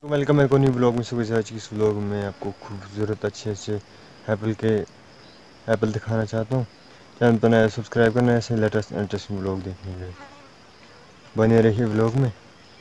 तो वेलकम है को न्यू ब्लॉग में। सुबह आज की इस व्लॉग में आपको खूबसूरत अच्छे एप्पल दिखाना चाहता हूँ। चैनल पर नया सब्सक्राइब करना, ऐसे लेटेस्ट इंटरेस्टिंग व्लॉग देखने के लिए बने रहिए व्लॉग में।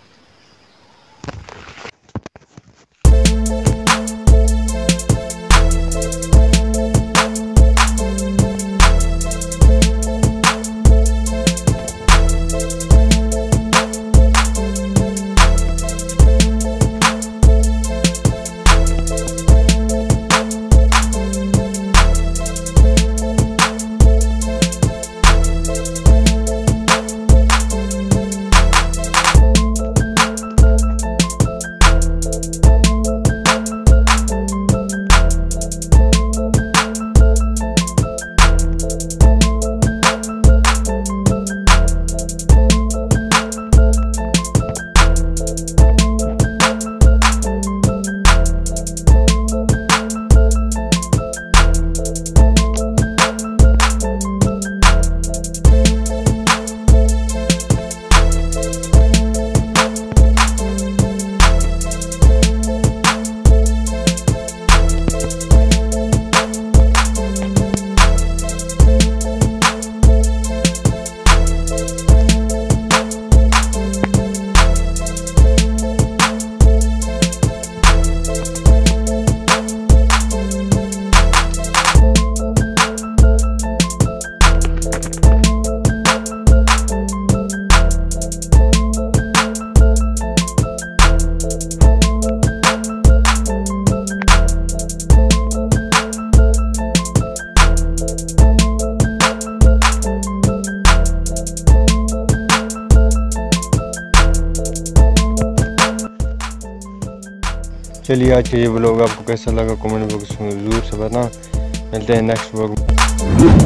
चलिए आज का ये व्लॉग आपको कैसा लगा कमेंट बॉक्स में ज़रूर से बताना। मिलते हैं नेक्स्ट व्लॉग में।